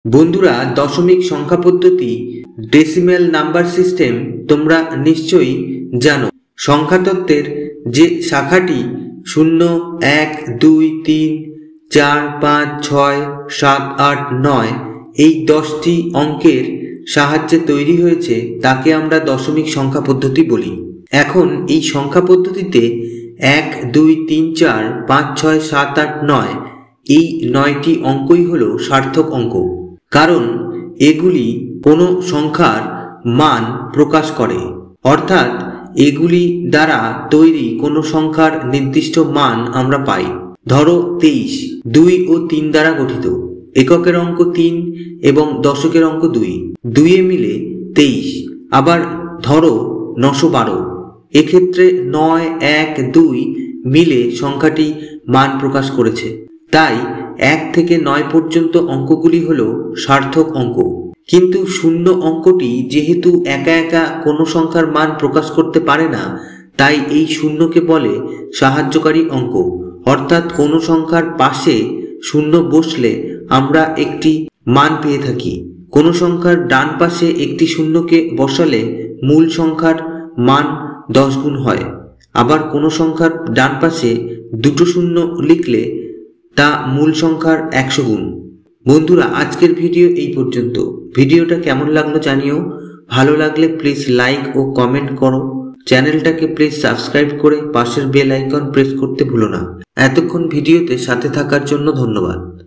বন্ধুরা, দশমিক সংখ্যা পদ্ধতি ডেসিমেল নাম্বার সিস্টেম তোমরা নিশ্চয়ই জানো। সংখ্যাতত্ত্বের যে শাখাটি 0, 1, 2, 3, 4, 5, 6, 7, 8, 9 এই 10টি অঙ্কের সাহায্যে তৈরি হয়েছে তাকে আমরা দশমিক সংখ্যা পদ্ধতি বলি। এখন এই সংখ্যা পদ্ধতিতে 1, 2, 3, 4, 5, 6, 7, 8, 9 এই 9টি অঙ্কই হলো সার্থক অঙ্ক, কারণ এগুলি কোনো সংখ্যার মান প্রকাশ করে, অর্থাৎ এগুলি দ্বারা তৈরি কোনো সংখ্যার নির্দিষ্ট মান আমরা পাই। ধরো 23 2 ও 3 দ্বারা গঠিত, এককের অঙ্ক 3 এবং দশকের অঙ্ক 2, 2 মিলে 23। আবার ধরো 912, এক্ষেত্রে 9, 1, 2 মিলে সংখ্যাটি মান প্রকাশ করেছে। তাই 1 থেকে 9 পর্যন্ত অঙ্কগুলি হলো সার্থক অঙ্ক। কিন্তু শূন্য অঙ্কটি যেহেতু একা একা কোনো সংখ্যার মান প্রকাশ করতে পারে না, তাই এই শূন্যকে বলে সাহায্যকারী অঙ্ক। অর্থাৎ কোনো সংখ্যার পাশে শূন্য বসলে আমরা একটি মান পেয়ে থাকি। কোনো সংখ্যার ডান পাশে একটি শূন্যকে বসালে মূল সংখ্যার মান 10 গুণ হয়। আবার কোনো সংখ্যার ডান পাশে দুটো শূন্য লিখলে তা মূল সংখ্যার 100 গুণ। বন্ধুরা, আজকের ভিডিও এই পর্যন্ত। ভিডিওটা কেমন লাগলো জানিও। ভালো লাগলে প্লিজ লাইক ও কমেন্ট করো। চ্যানেলটাকে প্লিজ সাবস্ক্রাইব করে পাশের বেল আইকন প্রেস করতে ভুলো না। এতক্ষণ ভিডিওতে সাথে থাকার জন্য ধন্যবাদ।